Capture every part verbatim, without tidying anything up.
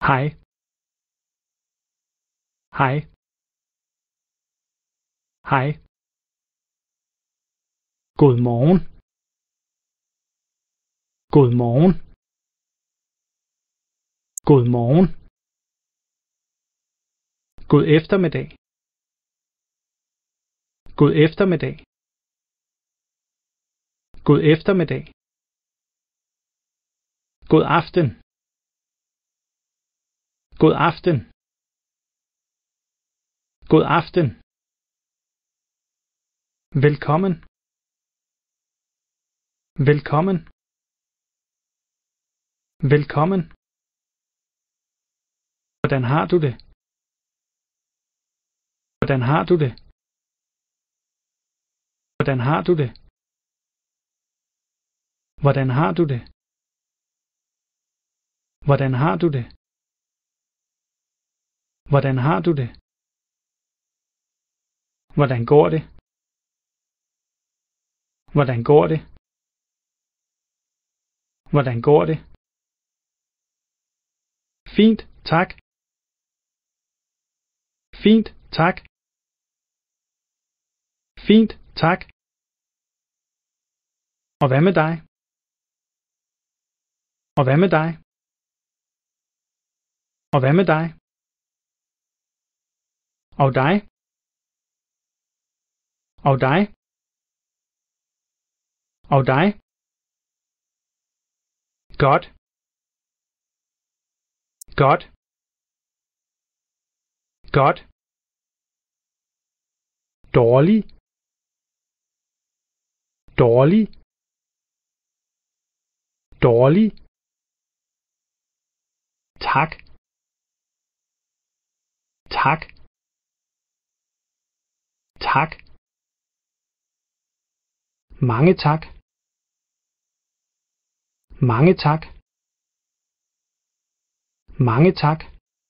Hej. Hej. Hej. God morgen. God morgen. God morgen. God eftermiddag. God eftermiddag. God eftermiddag. God aften. God aften. God aften. Velkommen. Velkommen. Velkommen. Hvordan har du det? Hvordan har du det? Hvordan har du det? Hvordan har du det? Hvordan har du det? Hvordan har du det? Hvordan går det? Hvordan går det? Hvordan går det? Fint, tak. Fint, tak. Fint, tak. Og hvad med dig? Og hvad med dig? Og hvad med dig? Og dig? Og dig? Og dig? Godt. Godt. Godt. Dårlig. Dårlig. Dårlig. Tak. Tak. Tak. Mange tak. Mange tak. Mange tak.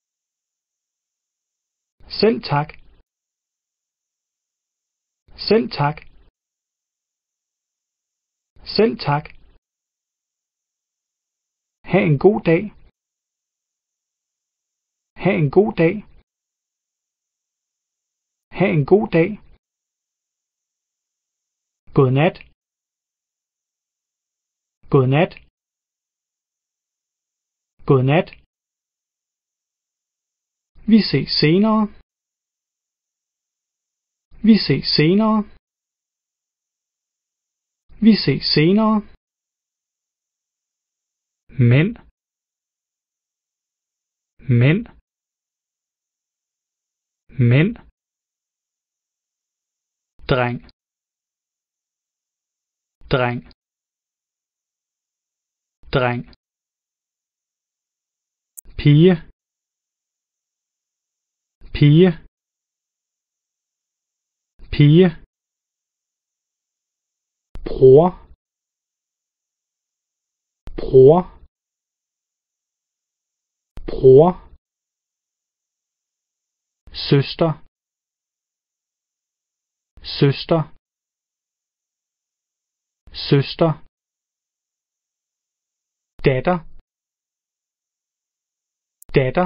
Selv tak. Selv tak. Selv tak. Ha' en god dag. Ha' en god dag. Ha' en god dag. Godnat. Godnat. Godnat. Vi ses senere. Vi ses senere. Vi ses senere. Mænd. Mænd. Mænd. Dreng. Dreng. Dreng. Pige. Pige. Pige. Bror. Bror. Bror. Søster. Søster. Søster. Datter. Datter.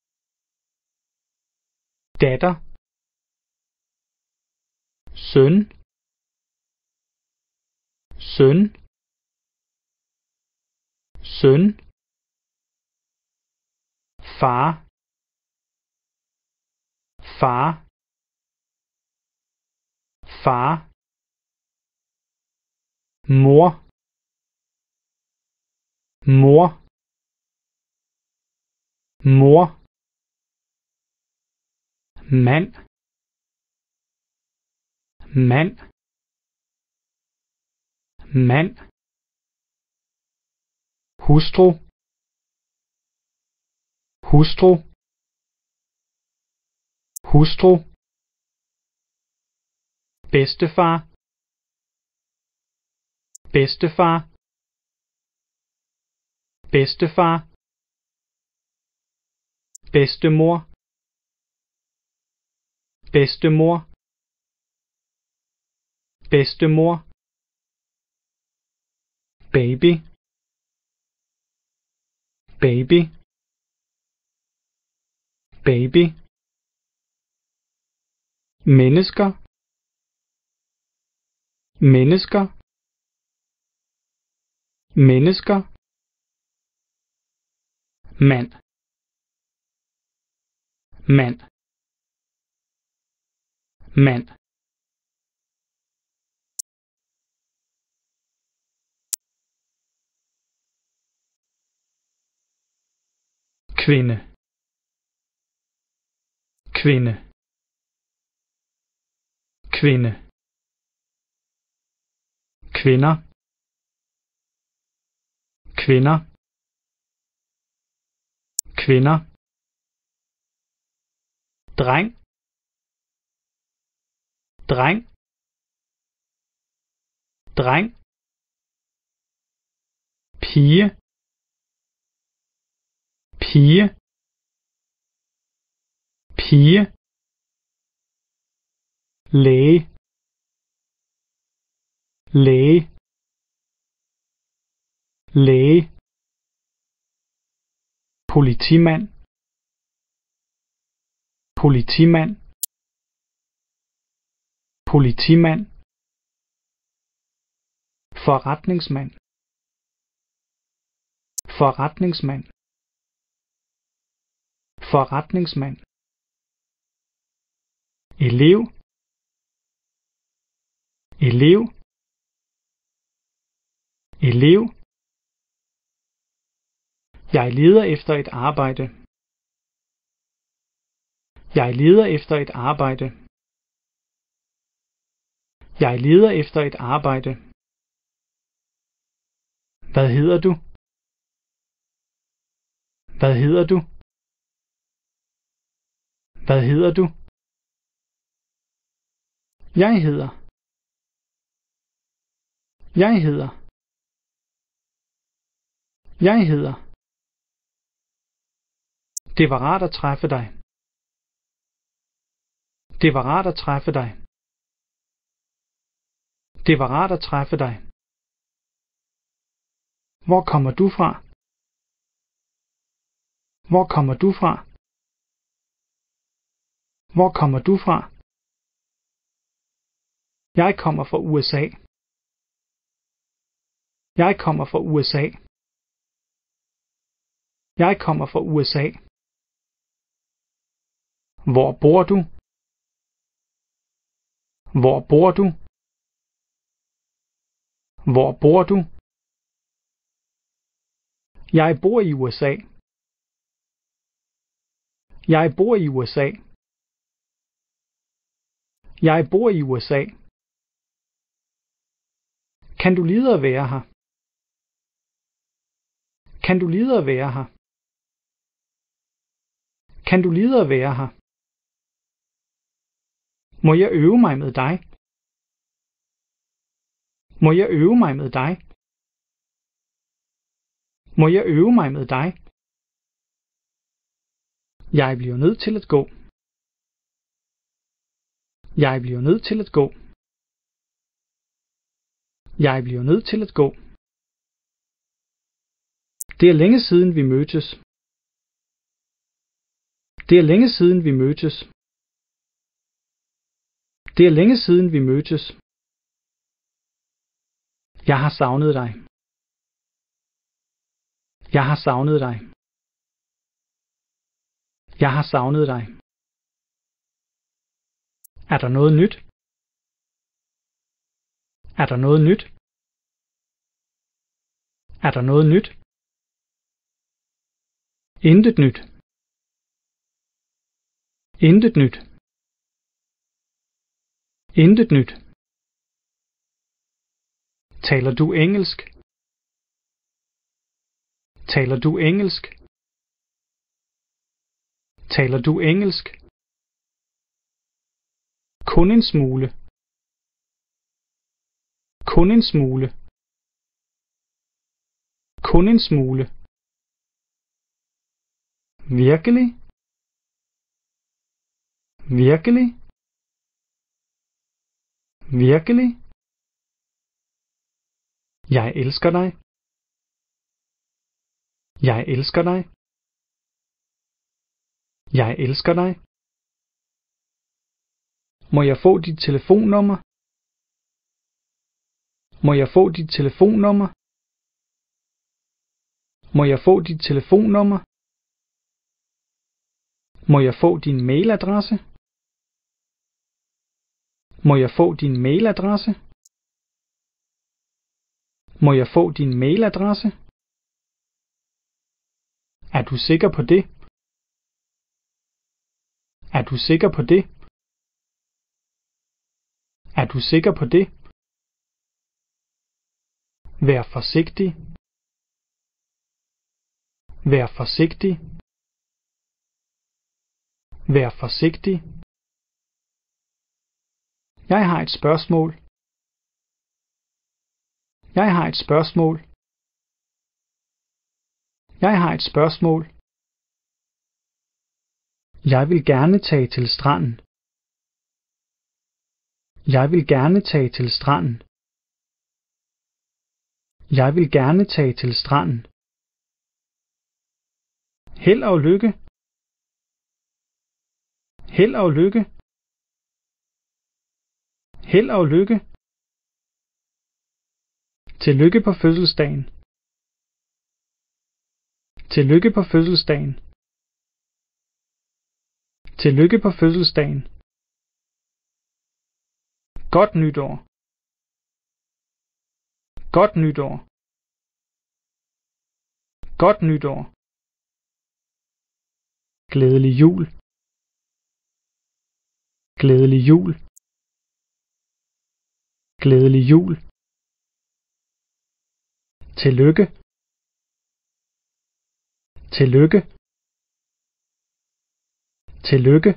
Datter. Søn. Søn. Søn. Far. Far. Far. Mor. Mor. Mor. Mand. Mand. Mand. Hustru. Hustru. Hustru. Bedstefar. Bedstefar. Bedstefar. Bedstemor. Bedstemor. Bedstemor. Baby. Baby. baby, mennesker, mennesker, mennesker, mand, mand, mand. Kvinde, kvinde, kvinde, kvinder, kvinder, kvinder, dreng, dreng, dreng, pige, pige, pige, læge, læge, læge, politimand, politimand, politimand, forretningsmand, forretningsmand, forretningsmand, elev, elev, elev. Jeg leder efter et arbejde. Jeg leder efter et arbejde. Jeg leder efter et arbejde. Hvad hedder du? Hvad hedder du? Hvad hedder du? Jeg hedder. Jeg hedder. Jeg hedder. Det var rart at træffe dig. Det var rart at træffe dig. Det var rart at træffe dig. Hvor kommer du fra? Hvor kommer du fra? Hvor kommer du fra? Jeg kommer fra U S A. Jeg kommer fra U S A. Jeg kommer fra U S A. Hvor bor du? Hvor bor du? Hvor bor du? Jeg bor i U S A. Jeg bor i U S A. Jeg bor i U S A. Kan du lide at være her? Kan du lide at være her? Kan du lide at være her? Må jeg øve mig med dig? Må jeg øve mig med dig? Må jeg øve mig med dig? Jeg bliver nødt til at gå. Jeg bliver nødt til at gå. Jeg bliver nødt til at gå. Det er længe siden vi mødtes. Det er længe siden vi mødtes. Det er længe siden vi mødtes. Jeg har savnet dig. Jeg har savnet dig. Jeg har savnet dig. Er der noget nyt? Er der noget nyt? Er der noget nyt? Intet nyt. Intet nyt. Intet nyt. Taler du engelsk? Taler du engelsk? Taler du engelsk? Kun en smule. Kun en smule. Kun en smule. Virkelig? Virkelig? Virkelig? Jeg elsker dig. Jeg elsker dig. Jeg elsker dig. Må jeg få dit telefonnummer? Må jeg få dit telefonnummer? Må jeg få dit telefonnummer? Må jeg få din mailadresse? Må jeg få din mailadresse? Må jeg få din mailadresse? Er du sikker på det? Er du sikker på det? Er du sikker på det? Vær forsigtig. Vær forsigtig. Vær forsigtig. Jeg har et spørgsmål. Jeg har et spørgsmål. Jeg har et spørgsmål. Jeg vil gerne tage til stranden. Jeg vil gerne tage til stranden. Jeg vil gerne tage til stranden. Held og lykke. Held og lykke. Held og lykke. Tillykke på fødselsdagen. Tillykke på fødselsdagen. Tillykke på fødselsdagen. Godt nytår. Godt nytår. Godt nytår. Glædelig jul. Glædelig jul. Glædelig jul. Tillykke. Tillykke. Tillykke.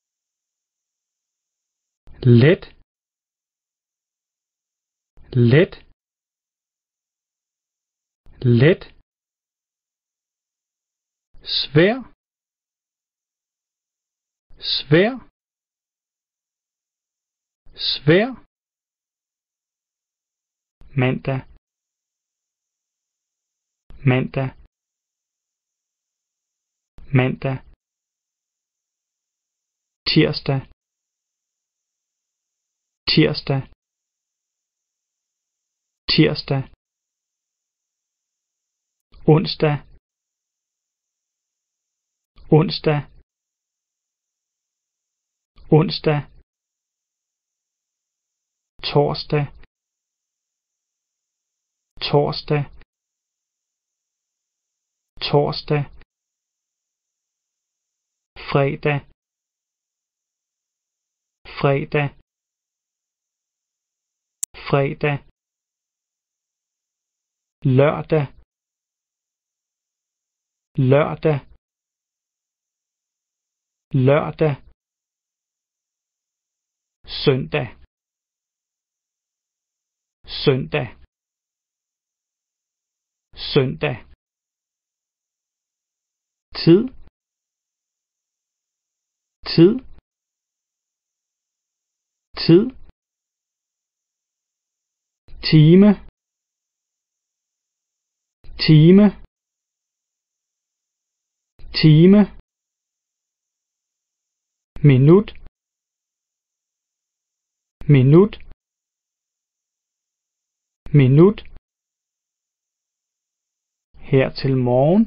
Let. Let. Let. Svær. Svær. Svær. Mandag. Mandag. Mandag. Tirsdag. Tirsdag. Tirsdag. Onsdag. Onsdag. Onsdag. Torsdag. Torsdag. Torsdag. Fredag. Fredag. Fredag. Lørdag. Lørdag. Lørdag. Søndag. Søndag. Søndag. Tid. Tid. Tid. Time. Time. Time. Minut. Minut. Minut. Her til morgen.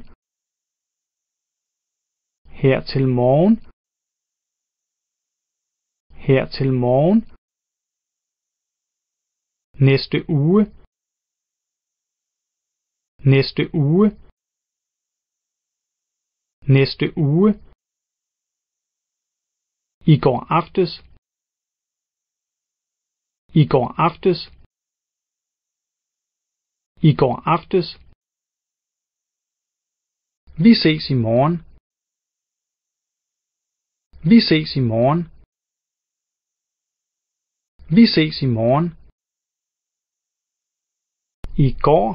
Her til morgen. Her til morgen. Næste uge. Næste uge. Næste uge. I går aftes. I går aftes. I går aftes. Vi ses i morgen. Vi ses i morgen. Vi ses i morgen. I går.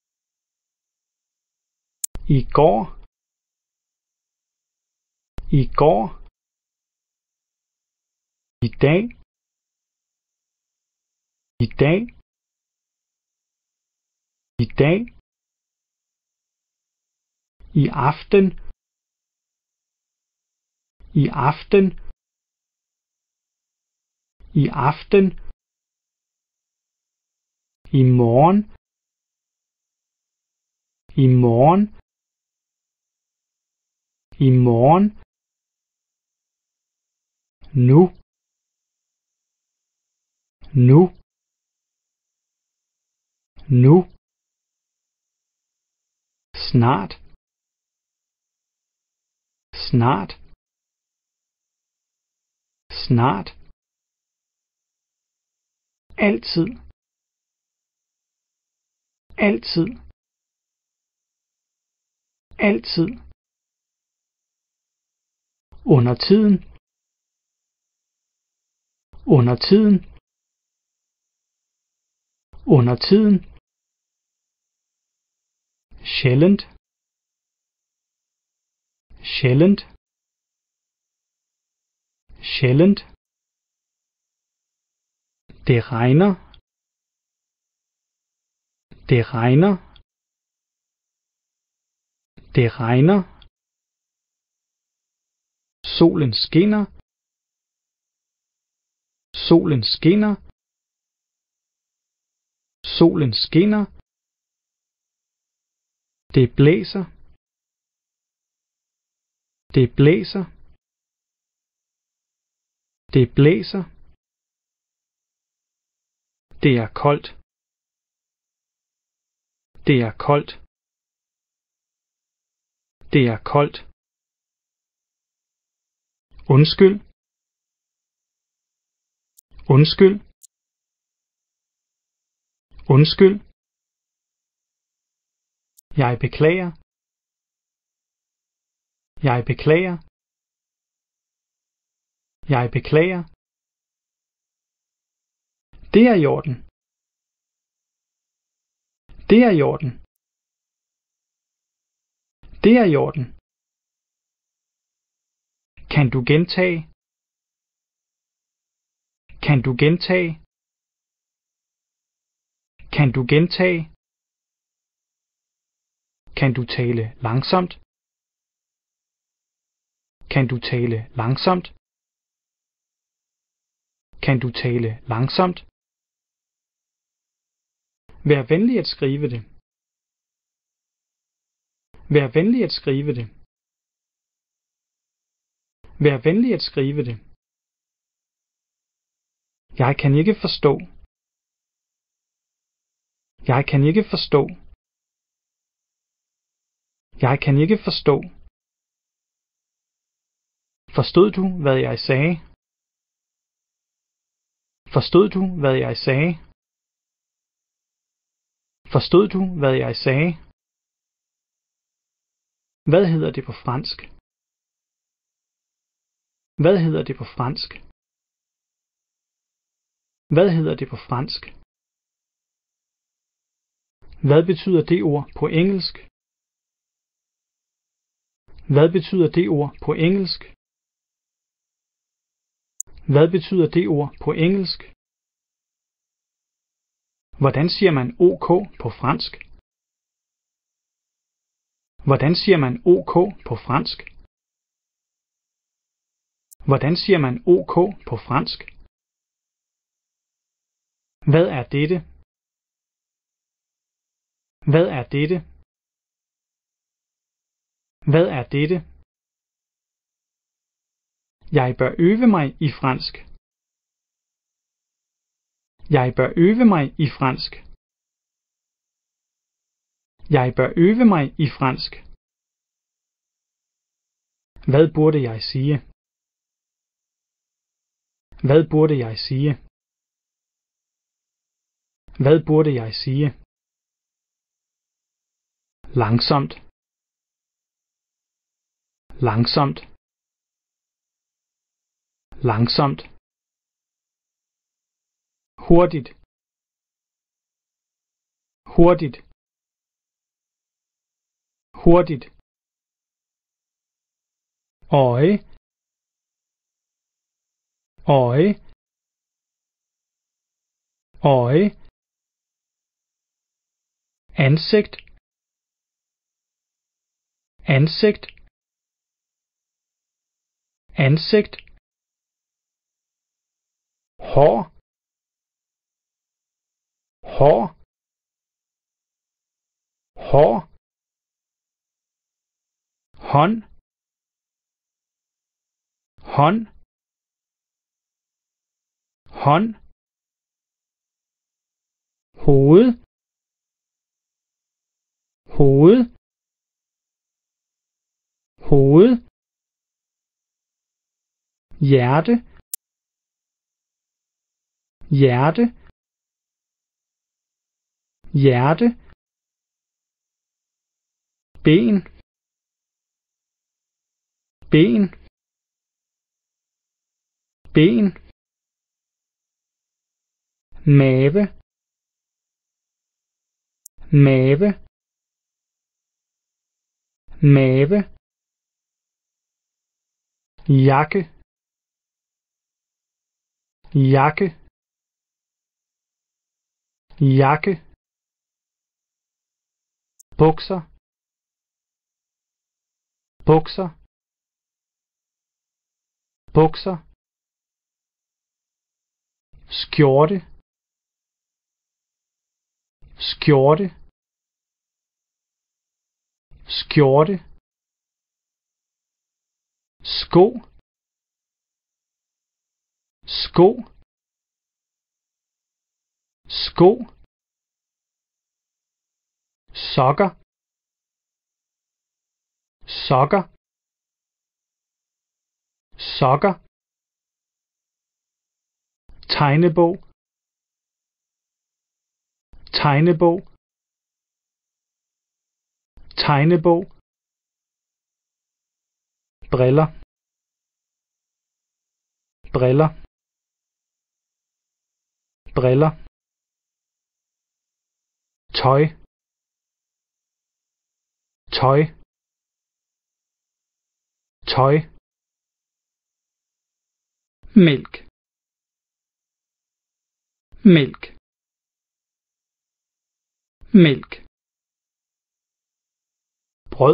I går. I går. I dag. I dag. I dag. I aften. I aften. I aften. I morgen. I morgen. I morgen. Nu. Nu. Nu. Snart. Snart. Snart. Altid. Altid. Altid. Undertiden. Undertiden. Undertiden. Sjældent. Sjældent. Sjældent. Det regner. Det regner. Det regner. Solen skinner. Solen skinner. Solen skinner. Det blæser. Det blæser. Det blæser. Det er koldt. Det er koldt. Det er koldt. Undskyld. Undskyld. Undskyld. Jeg beklager. Jeg beklager. Jeg beklager. Det er i orden. Det er i orden. Det er i orden. Kan du gentage? Kan du gentage? Kan du gentage? Kan du tale langsomt? Kan du tale langsomt? Kan du tale langsomt? Vær venlig at skrive det. Vær venlig at skrive det. Vær venlig at skrive det. Jeg kan ikke forstå. Jeg kan ikke forstå. Jeg kan ikke forstå. Forstod du, hvad jeg sagde? Forstod du, hvad jeg sagde? Forstod du, hvad jeg sagde? Hvad hedder det på fransk? Hvad hedder det på fransk? Hvad hedder det på fransk? Hvad betyder det ord på engelsk? Hvad betyder det ord på engelsk? Hvad betyder det ord på engelsk? Hvordan siger man OK på fransk? Hvordan siger man OK på fransk? Hvordan siger man OK på fransk? Hvad er dette? Hvad er dette? Hvad er dette? Jeg bør øve mig i fransk. Jeg bør øve mig i fransk. Jeg bør øve mig i fransk. Hvad burde jeg sige? Hvad burde jeg sige? Hvad burde jeg sige? Langsomt. Langsomt. Langsomt. Hurtigt. Hurtigt. Hurtigt. Øje. Øje. Øje. Ansigt. Ansigt. ansigt, hår, hår, hår, hånd, hånd, hånd, hoved, hoved, hoved, hjerte, hjerte, hjerte, ben, ben, ben, mave, mave, mave, jakke, jakke, jakke, bukser, bukser, bukser, skjorte, skjorte, skjorte, sko, sko, sko, sokker, sokker, sokker, tegnebog, tegnebog, tegnebog, briller, briller, briller, tøj, tøj, tøj, mælk, mælk, mælk, brød,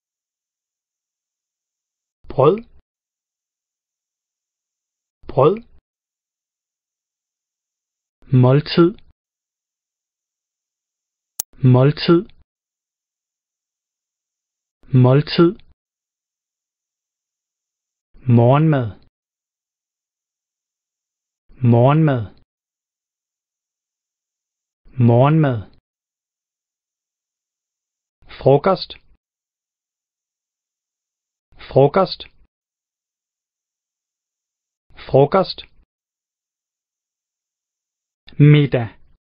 brød, brød, måltid, måltid, måltid, morgenmad, morgenmad, morgenmad, frokost, frokost, frokost, middag,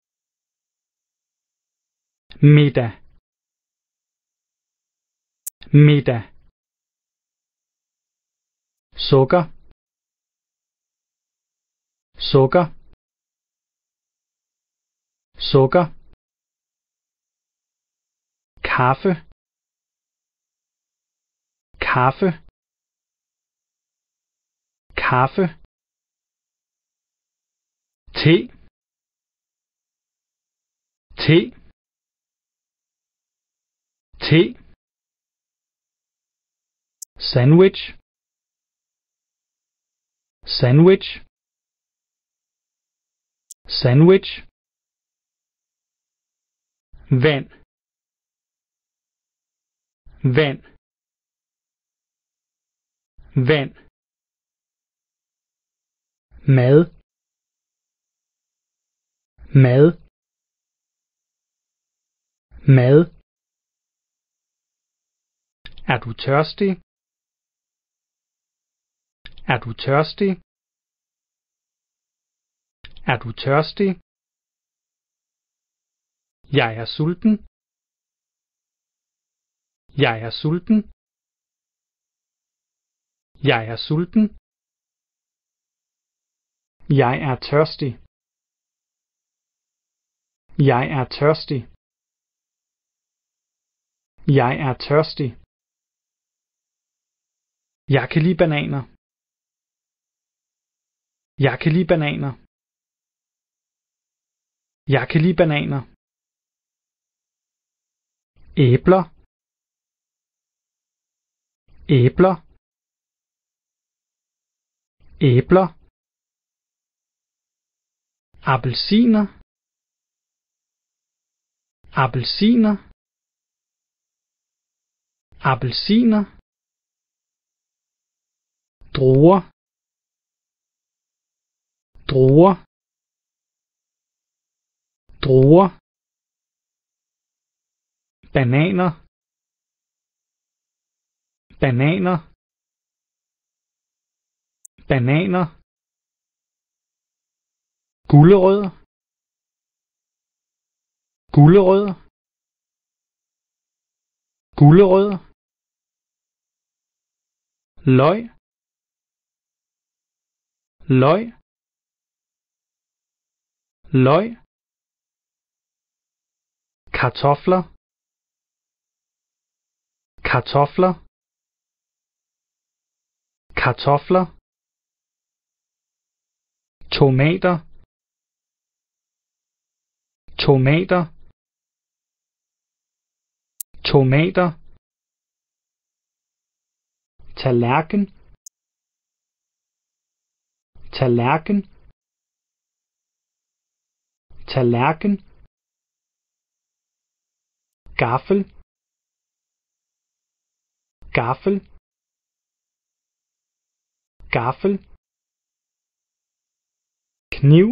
middag, middag, sukker, sukker, sukker, kaffe, kaffe, kaffe, te, te, te, sandwich, sandwich, sandwich, vand, vand, vand, mad, mad, mad, er du tørstig? Er du tørstig? Er du tørstig? Jeg er sulten. Jeg er sulten. Jeg er sulten. Jeg er tørstig. Jeg er tørstig. Jeg er tørstig. Jeg kan lide bananer. Jeg kan lide bananer. Jeg kan lide bananer. Æbler. Æbler. æbler, appelsiner, appelsiner, appelsiner, druer, druer, druer, bananer, bananer, bananer, gulerødder, gulerødder, gulerødder, løg, løg, løg, kartofler, kartofler, kartofler, tomater, tomater, tomater, tallerken, tallerken, tallerken, gaffel, gaffel, gaffel, kniv,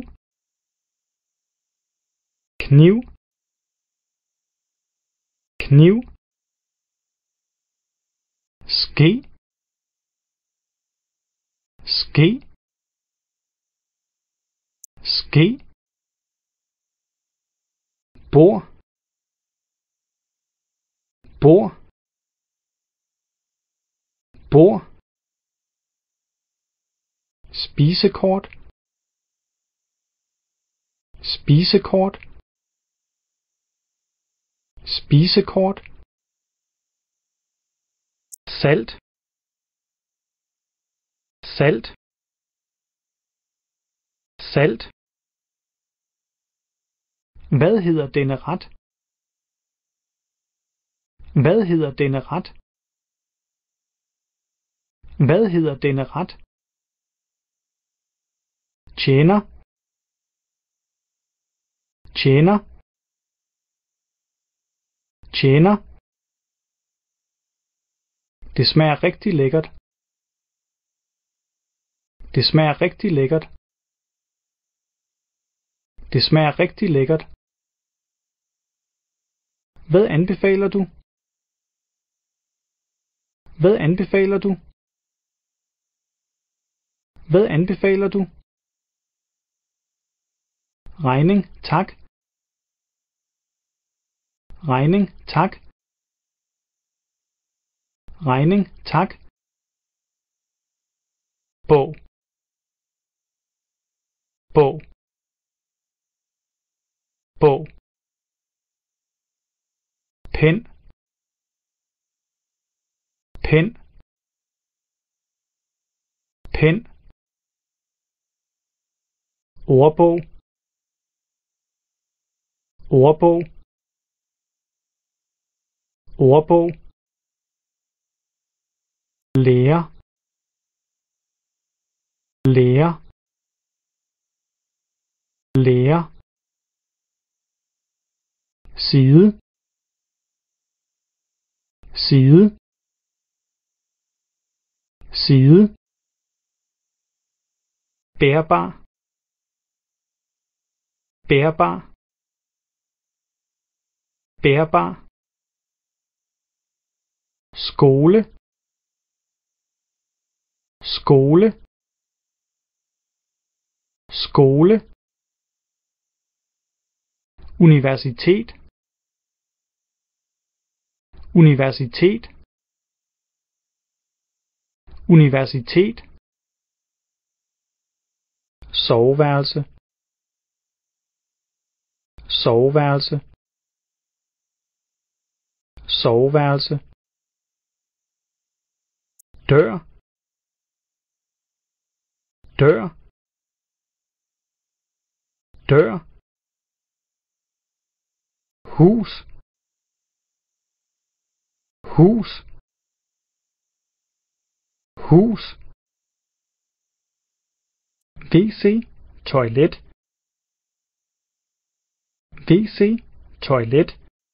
kniv, kniv, ske, ske, ske, bord, bord, bord, spisekort, spisekort, spisekort, salt, salt, salt. Hvad hedder denne ret? Hvad hedder denne ret? Hvad hedder denne ret? Tjener, tjener, tjener. Det smager rigtig lækkert. Det smager rigtig lækkert. Det smager rigtig lækkert. Hvad anbefaler du? Hvad anbefaler du? Hvad anbefaler du? Regning, tak. Regning, tak. Regning, tak. Bog. Bog. Bog. Pen. Pen. Pen. Ordbog. Ordbog. Ordbog. Lærer. Lærer. Lærer. Side. Side. Side. Bærbar. Bærbar. Bærbar. Skole. Skole. Skole. Universitet. Universitet. Universitet. Soveværelse. Soveværelse. Soveværelse. Dør. Dør. Dør. Hus. Hus. Hus. W C, toilet. W C, toilet.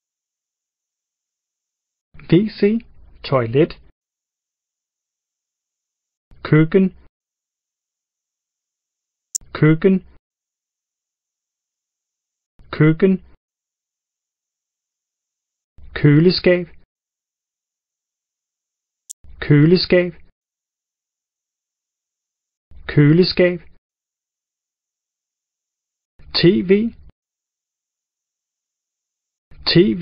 W C, toilet. Køkken. Køkken. Køkken. Køleskab. Køleskab. Køleskab. TV. TV.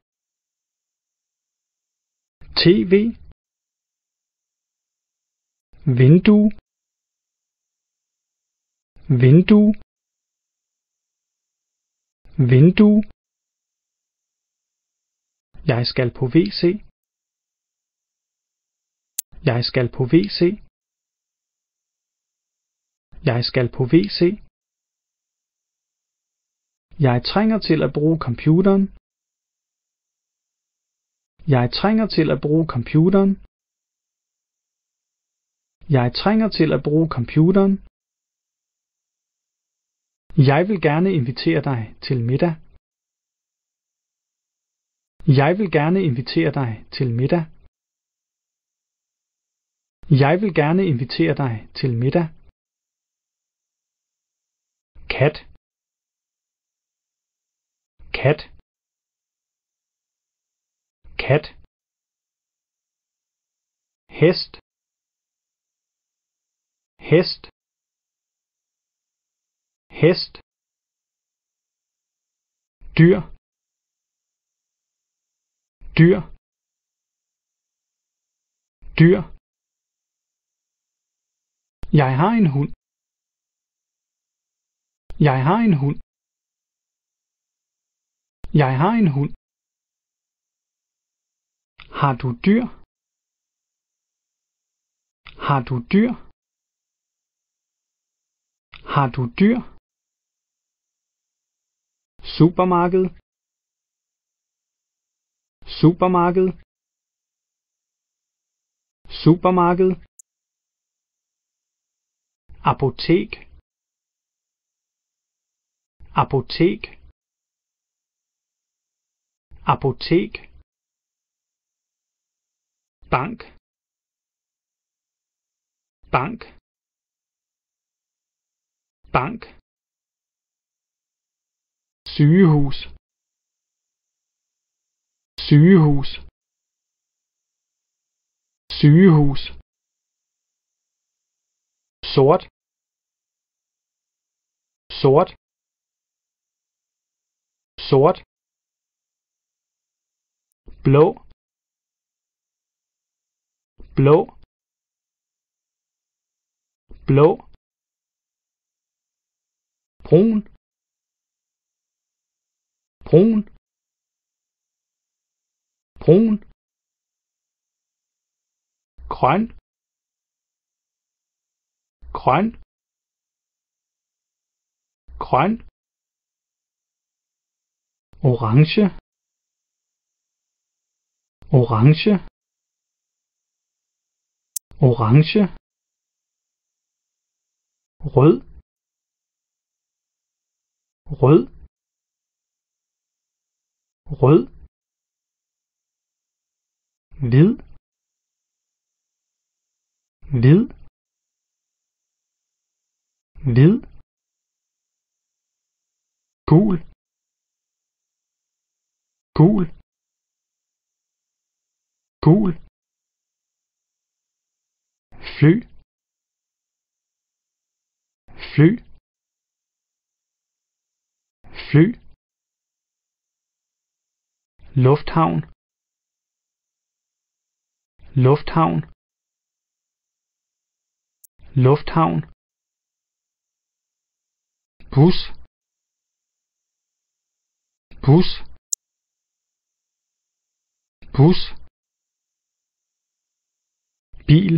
TV. Vindue. Vindue. Vindue. Jeg skal på W C. Jeg skal på W C. Jeg skal på W C. Jeg trænger til at bruge computeren. Jeg trænger til at bruge computeren. Jeg trænger til at bruge computeren. Jeg vil gerne invitere dig til middag. Jeg vil gerne invitere dig til middag. Jeg vil gerne invitere dig til middag. Kat. Kat. Kat. Hest. Hest. Hest. Dyr. Dyr. Dyr. Jeg har en hund. Jeg har en hund. Jeg har en hund. Har du dyr? Har du dyr? Har du dyr? Supermarked. Supermarked. Supermarked. Apotek. Apotek. Apotek. Bank. Bank. Bank. Sygehus. Sygehus. Sygehus. Sort. Sort. Sort. Blå. Blå. Blå. Brun. Brun. Brun. Grøn. Grøn. Grøn. Orange. Orange. Orange. Rød. Rød. Rød. Hvid. Hvid. Hvid. Gul. Gul. Gul. Fly. Fly. Fly. Lufthavn. Lufthavn. Lufthavn. Bus. Bus. Bus. Bil.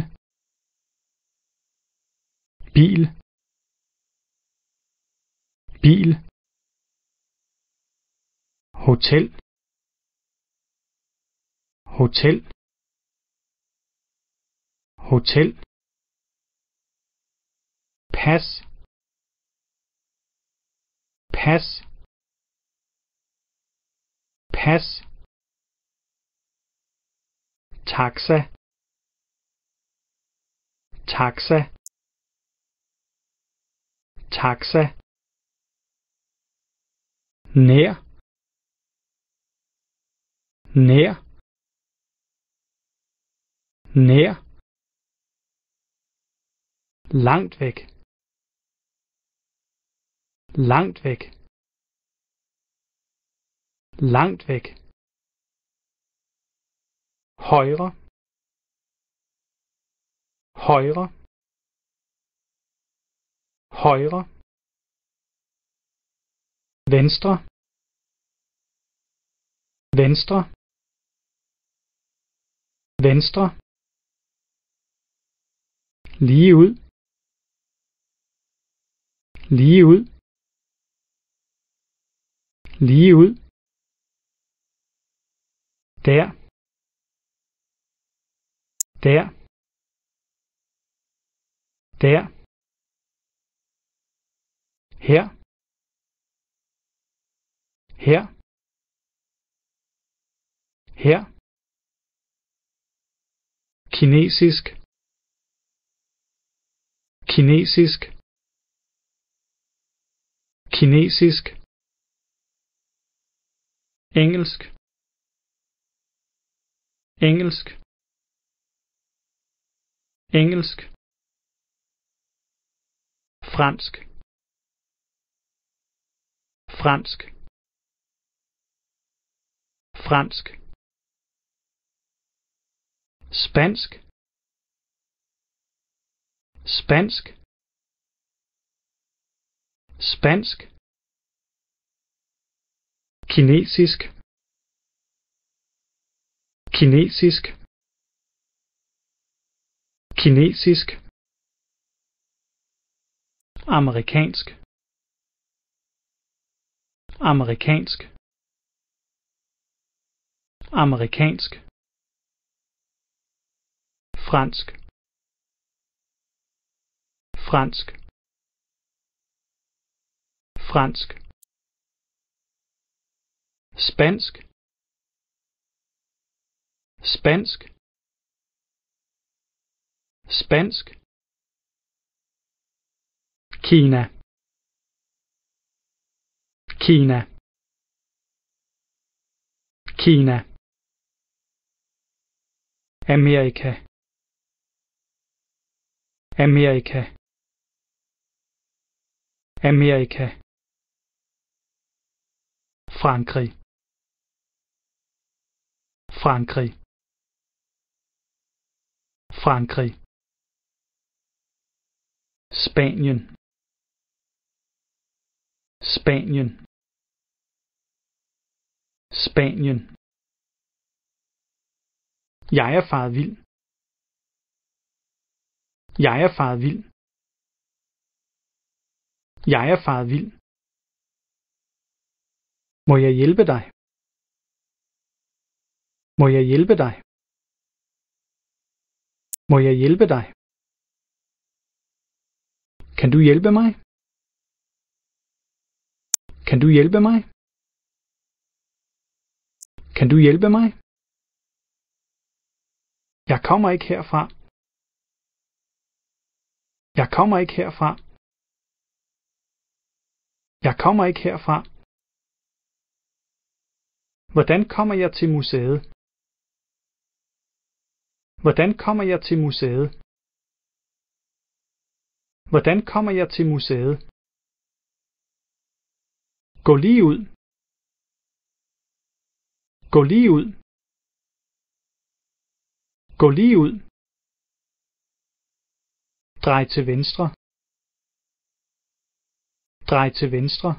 Bil. Bil. Hotel. Hotel. Hotel. Pas. pas, pas, taxa, taxa, taxa, nær, nær, nær, langt væk, langt væk, langt væk, højre, højre, højre, venstre, venstre, venstre, lige ud, lige ud, lige ud, der, der, der, her, her, her, kinesisk, kinesisk, kinesisk, engelsk, engelsk, engelsk, fransk, fransk, fransk, spansk, spansk, spansk, kinesisk, kinesisk, kinesisk, amerikansk, amerikansk, amerikansk, fransk, fransk, fransk, spansk, spansk, spansk, Kina, Kina, Kina, Amerika, Amerika, Amerika, Frankrig, Frankrig, Frankrig, Spanien, Spanien, Spanien. Jeg er faret vild. Jeg er faret vild. Jeg er faret vild. Må jeg hjælpe dig? Må jeg hjælpe dig? Må jeg hjælpe dig? Kan du hjælpe mig? Kan du hjælpe mig? Kan du hjælpe mig? Jeg kommer ikke herfra. Jeg kommer ikke herfra. Jeg kommer ikke herfra. Hvordan kommer jeg til museet? Hvordan kommer jeg til museet? Hvordan kommer jeg til museet? Gå lige ud. Gå lige ud. Gå lige ud. Drej til venstre. Drej til venstre.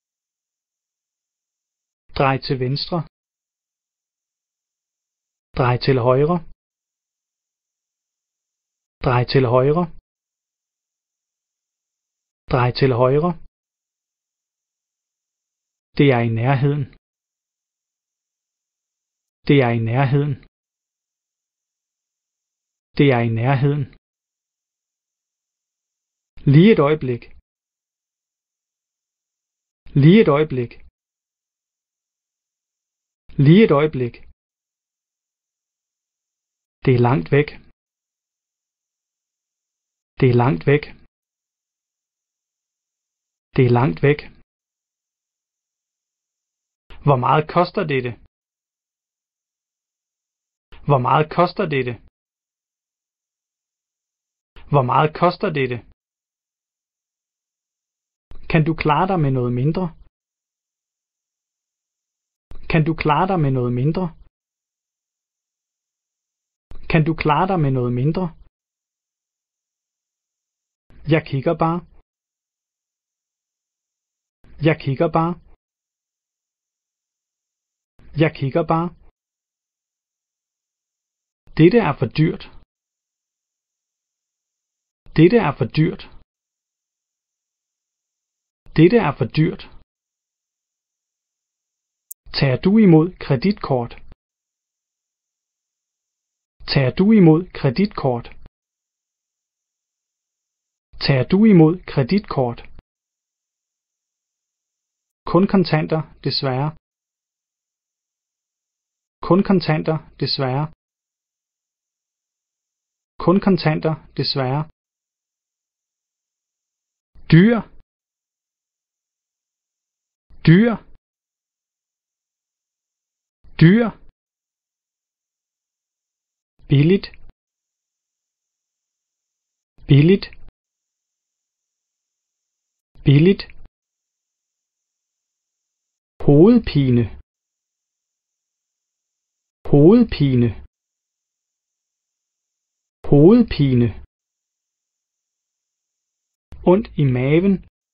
Drej til venstre. Drej til højre. Drej til højre. Drej til højre. Det er i nærheden. Det er i nærheden. Det er i nærheden. Lige et øjeblik. Lige et øjeblik. Lige et øjeblik. Det er langt væk. Det er langt væk. Det er langt væk. Hvor meget koster dette? Hvor meget koster dette? Hvor meget koster dette? Kan du klare dig med noget mindre? Kan du klare dig med noget mindre? Kan du klare dig med noget mindre? Jeg kigger bare. Jeg kigger bare. Jeg kigger bare. Dette er for dyrt. Dette er for dyrt. Dette er for dyrt. Tager du imod kreditkort? Tager du imod kreditkort? Tager du imod kreditkort? Kun kontanter, desværre. Kun kontanter, desværre. Kun kontanter, desværre. Dyr. Dyr. Dyr. Billigt. Billigt. Billigt. Hovedpine. Hovedpine. Hovedpine. Ondt i maven.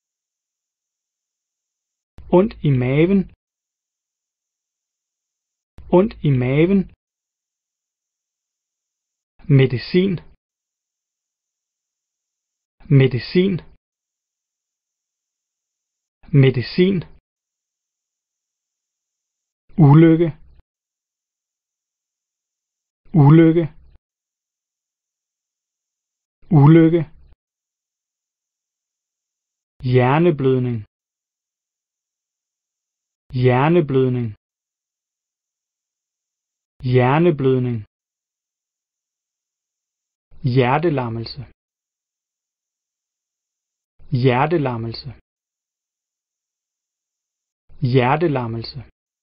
Ondt i maven. Ondt i maven. Medicin. Medicin. Medicin. Ulykke. Ulykke. Ulykke. Hjerneblødning. Hjerneblødning. Hjerneblødning. Hjertelammelse. Hjertelammelse. Hjertelammelse.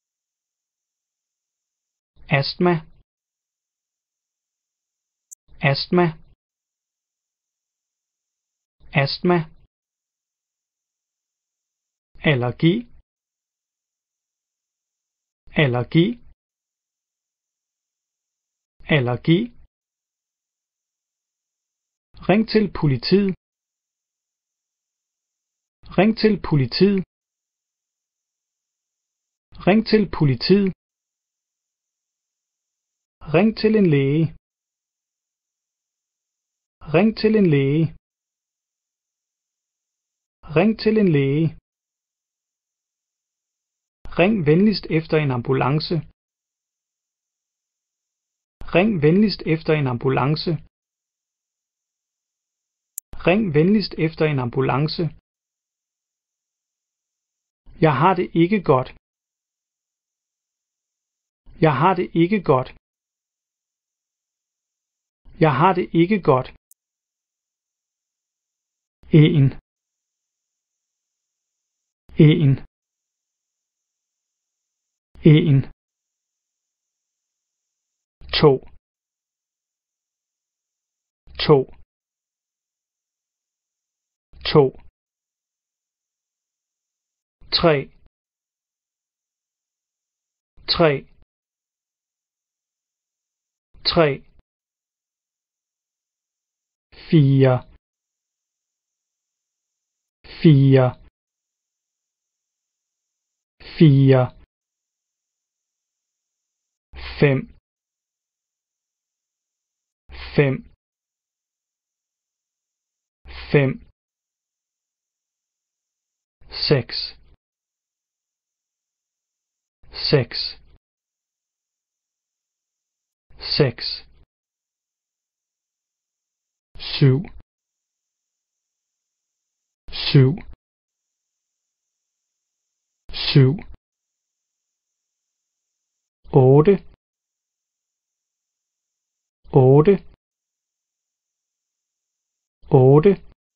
Astma. Astma. Astma. Allergi. Allergi. Allergi. Ring til politiet. Ring til politiet. Ring til politiet. Ring til en læge. Ring til en læge. Ring til en læge. Ring venligst efter en ambulance. Ring venligst efter en ambulance. Ring venligst efter en ambulance. Jeg har det ikke godt. Jeg har det ikke godt. Jeg har det ikke godt. En. En. En. To. To. To. Tre. Tre. Tre. Fire. Fire. Fire. Fem. Fem. Fem. Seks. Seks. Seks. Syv. Syv. syv, otte, otte, otte,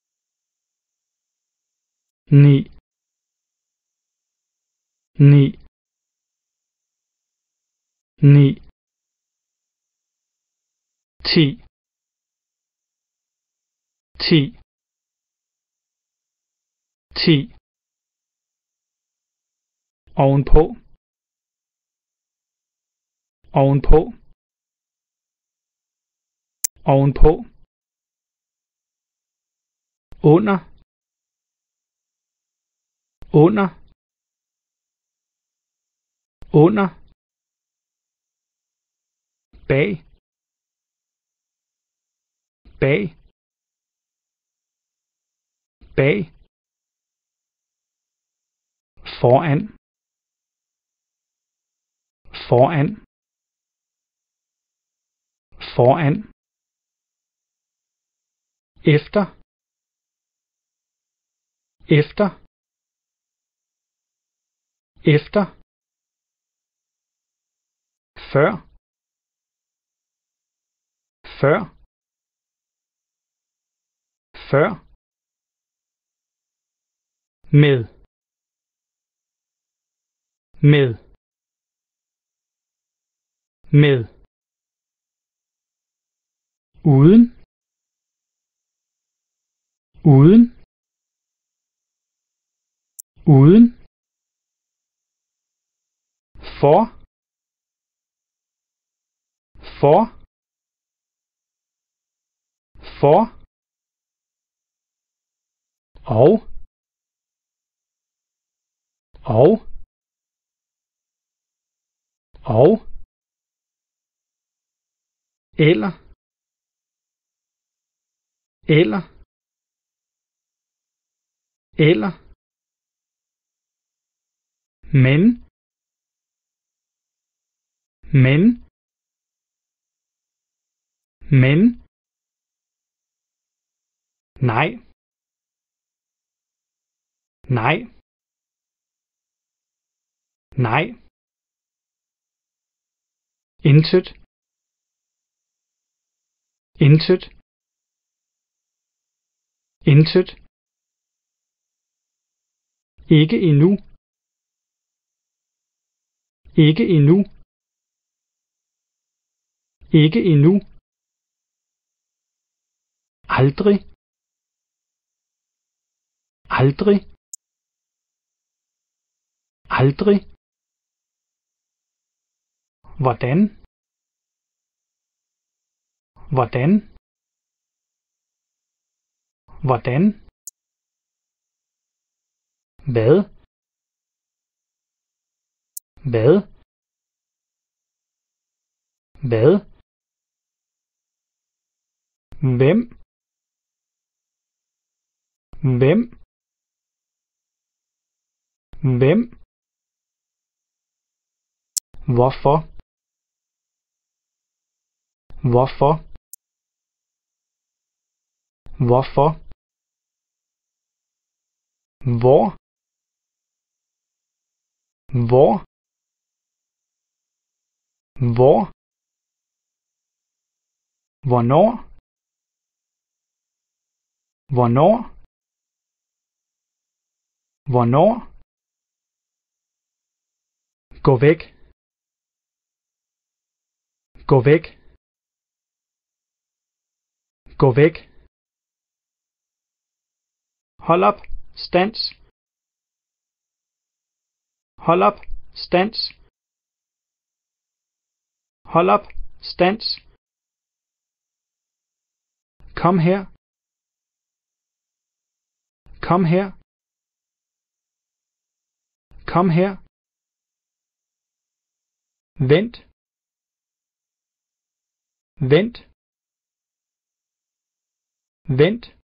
ni, ni, ni, ti, ti, ti, ovenpå, ovenpå, ovenpå, under, under, under, bag, bag, bag, foran, foran, foran, efter, efter, efter, før, før, før, med, med, med, uden, uden, uden, for, for, for, og, og, og, eller, eller, eller, men, men, men, nej, nej, nej, intet, intet, intet, ikke endnu, ikke endnu, ikke endnu, aldrig, aldrig, aldrig, hvordan, hvordan, hvordan, hvad, hvad, hvad, hvem, hvem, hvem, hvorfor, hvorfor, hvorfor, hvor, hvor, hvor, hvornår, hvornår, hvornår, gå væk, gå væk, gå væk, hold op, stands, hold op, stands, hold op, stands, kom her, kom her, kom her, vent, vent, vent,